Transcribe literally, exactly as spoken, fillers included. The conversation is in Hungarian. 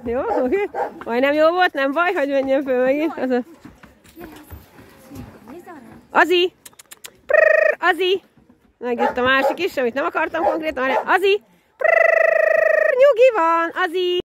Jó, oké. Majdnem jó volt, nem baj, hogy menjen föl megint. Az a... Azi! Prrr, Azi! Megjött a másik is, amit nem akartam konkrétan, hanem Azi! Prrr, nyugi van, Azi!